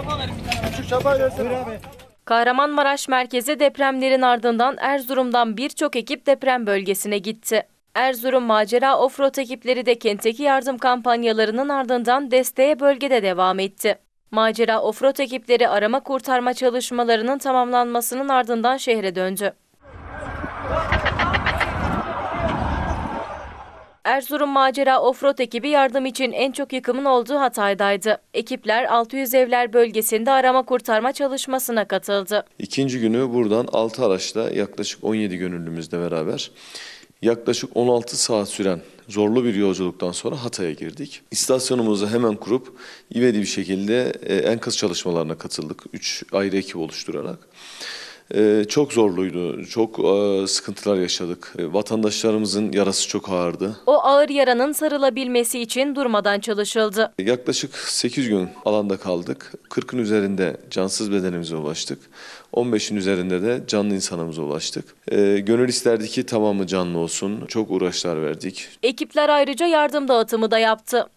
Küçük çapa versene. Kahramanmaraş merkezi depremlerin ardından Erzurum'dan birçok ekip deprem bölgesine gitti. Erzurum Macera Offroad ekipleri de kentteki yardım kampanyalarının ardından desteğe bölgede devam etti. Macera Offroad ekipleri arama kurtarma çalışmalarının tamamlanmasının ardından şehre döndü. Erzurum Macera Offroad ekibi yardım için en çok yıkımın olduğu Hatay'daydı. Ekipler 600 evler bölgesinde arama kurtarma çalışmasına katıldı. İkinci günü buradan 6 araçla yaklaşık 17 gönüllümüzle beraber yaklaşık 16 saat süren zorlu bir yolculuktan sonra Hatay'a girdik. İstasyonumuzu hemen kurup ivedi bir şekilde enkaz çalışmalarına katıldık. 3 ayrı ekip oluşturarak. Çok zorluydu, çok sıkıntılar yaşadık. Vatandaşlarımızın yarası çok ağırdı. O ağır yaranın sarılabilmesi için durmadan çalışıldı. Yaklaşık 8 gün alanda kaldık. 40'ın üzerinde cansız bedenimize ulaştık. 15'in üzerinde de canlı insanımıza ulaştık. Gönül isterdi ki tamamı canlı olsun. Çok uğraşlar verdik. Ekipler ayrıca yardım dağıtımı da yaptı.